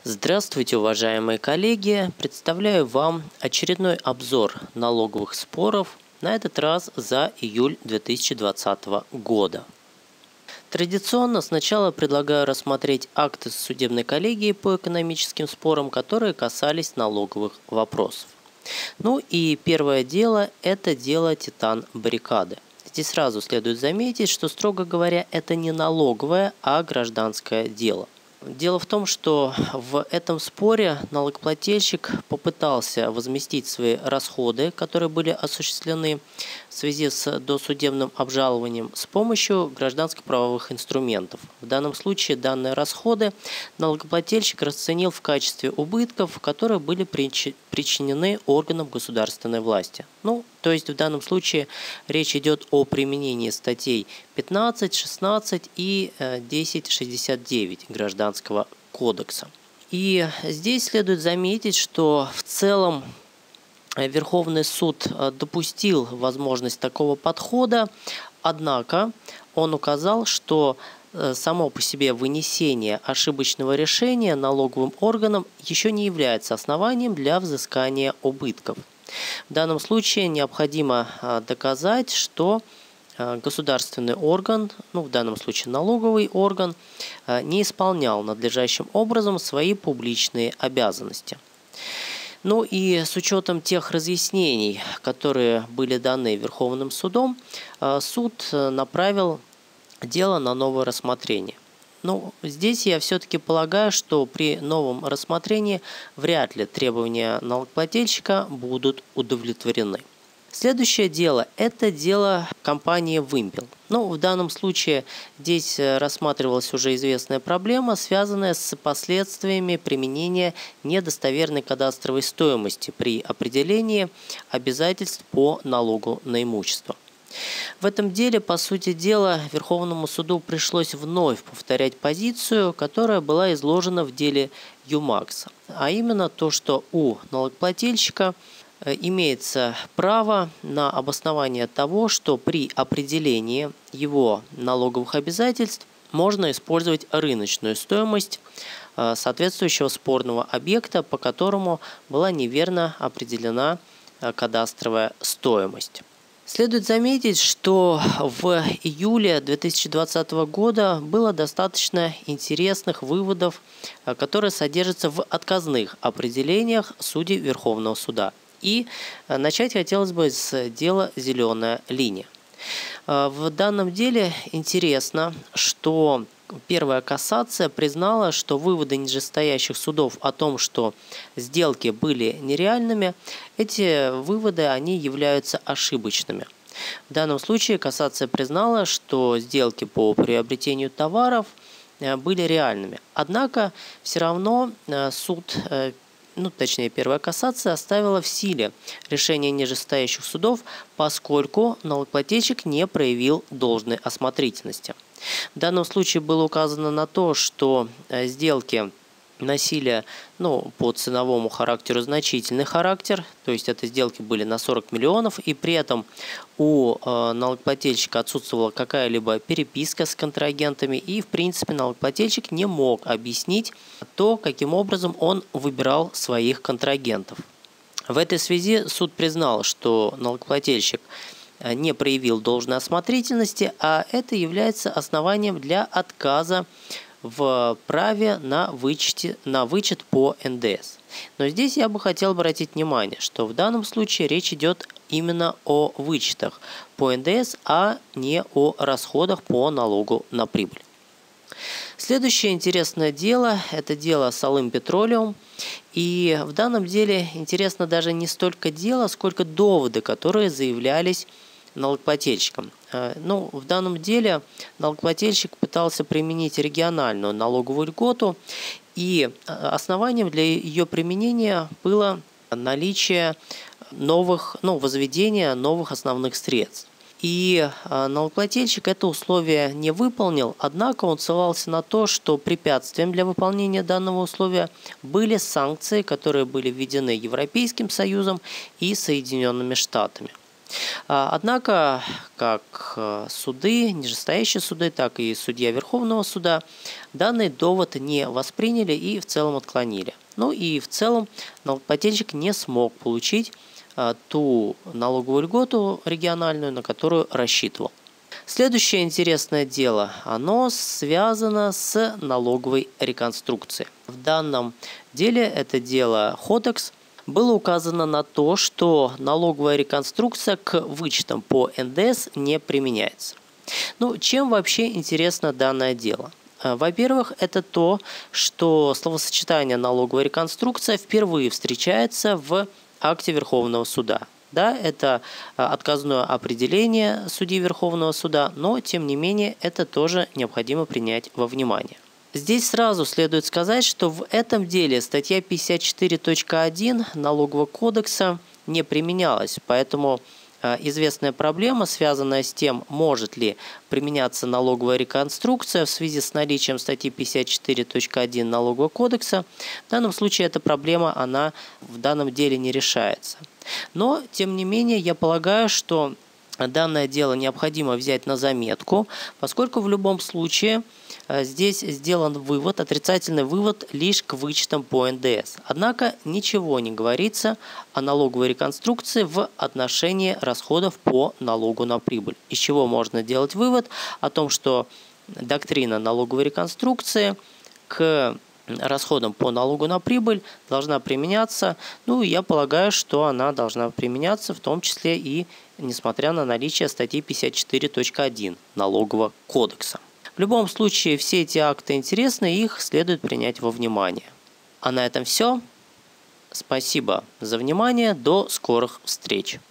Здравствуйте, уважаемые коллеги! Представляю вам очередной обзор налоговых споров, на этот раз за июль 2020 года. Традиционно сначала предлагаю рассмотреть акты судебной коллегии по экономическим спорам, которые касались налоговых вопросов. Ну и первое дело – это дело Титан-Баррикады. Здесь сразу следует заметить, что, строго говоря, это не налоговое, а гражданское дело. Дело в том, что в этом споре налогоплательщик попытался возместить свои расходы, которые были осуществлены в связи с досудебным обжалованием, с помощью гражданско-правовых инструментов. В данном случае данные расходы налогоплательщик расценил в качестве убытков, которые были причинены органам государственной власти. То есть в данном случае речь идет о применении статей 15, 16 и 1069 Гражданского кодекса. И здесь следует заметить, что в целом Верховный суд допустил возможность такого подхода, однако он указал, что само по себе вынесение ошибочного решения налоговым органом еще не является основанием для взыскания убытков. В данном случае необходимо доказать, что государственный орган, в данном случае налоговый орган, не исполнял надлежащим образом свои публичные обязанности. И с учетом тех разъяснений, которые были даны Верховным судом, суд направил дело на новое рассмотрение. Здесь я все-таки полагаю, что при новом рассмотрении вряд ли требования налогоплательщика будут удовлетворены. Следующее дело – это дело компании «Вымпел». В данном случае здесь рассматривалась уже известная проблема, связанная с последствиями применения недостоверной кадастровой стоимости при определении обязательств по налогу на имущество. В этом деле, по сути дела, Верховному суду пришлось вновь повторять позицию, которая была изложена в деле Юмакса, а именно то, что у налогоплательщика имеется право на обоснование того, что при определении его налоговых обязательств можно использовать рыночную стоимость соответствующего спорного объекта, по которому была неверно определена кадастровая стоимость. Следует заметить, что в июле 2020 года было достаточно интересных выводов, которые содержатся в отказных определениях судей Верховного суда. И начать хотелось бы с дела «Зеленая линия». В данном деле интересно, что первая кассация признала, что выводы нижестоящих судов о том, что сделки были нереальными, эти выводы они являются ошибочными. В данном случае кассация признала, что сделки по приобретению товаров были реальными. Однако все равно суд, первая кассация оставила в силе решение нижестоящих судов, поскольку налогоплательщик не проявил должной осмотрительности. В данном случае было указано на то, что сделки носили по ценовому характеру значительный характер, то есть это сделки были на 40 миллионов, и при этом у налогоплательщика отсутствовала какая-либо переписка с контрагентами, и в принципе налогоплательщик не мог объяснить то, каким образом он выбирал своих контрагентов. В этой связи суд признал, что налогоплательщик не проявил должной осмотрительности, а это является основанием для отказа в праве на вычет по НДС. Но здесь я бы хотел обратить внимание, что в данном случае речь идет именно о вычетах по НДС, а не о расходах по налогу на прибыль. Следующее интересное дело – это дело Salym Petroleum. И в данном деле интересно даже не столько дело, сколько доводы, которые заявлялись налогоплательщиком. В данном деле налогоплательщик пытался применить региональную налоговую льготу, и основанием для ее применения было наличие возведения новых основных средств. И налогоплательщик это условие не выполнил, однако он ссылался на то, что препятствием для выполнения данного условия были санкции, которые были введены Европейским Союзом и Соединенными Штатами. Однако, как суды, нижестоящие суды, так и судья Верховного суда данный довод не восприняли и в целом отклонили. Ну и в целом налогоплательщик не смог получить ту налоговую льготу региональную, на которую рассчитывал. Следующее интересное дело, оно связано с налоговой реконструкцией. В данном деле, это дело Ходекс, было указано на то, что налоговая реконструкция к вычетам по НДС не применяется. Ну, чем вообще интересно данное дело? Во-первых, это то, что словосочетание налоговая реконструкция впервые встречается в акте Верховного суда. Да, это отказное определение судьи Верховного суда, но тем не менее это тоже необходимо принять во внимание. Здесь сразу следует сказать, что в этом деле статья 54.1 Налогового кодекса не применялась, поэтому известная проблема, связанная с тем, может ли применяться налоговая реконструкция в связи с наличием статьи 54.1 Налогового кодекса, в данном случае эта проблема, она в данном деле не решается. Но, тем не менее, я полагаю, что данное дело необходимо взять на заметку, поскольку в любом случае здесь сделан вывод, отрицательный вывод лишь к вычетам по НДС. Однако ничего не говорится о налоговой реконструкции в отношении расходов по налогу на прибыль. Из чего можно делать вывод о том, что доктрина налоговой реконструкции к расходам по налогу на прибыль должна применяться. Ну, я полагаю, что она должна применяться в том числе и несмотря на наличие статьи 54.1 Налогового кодекса. В любом случае, все эти акты интересны, и их следует принять во внимание. А на этом все. Спасибо за внимание. До скорых встреч.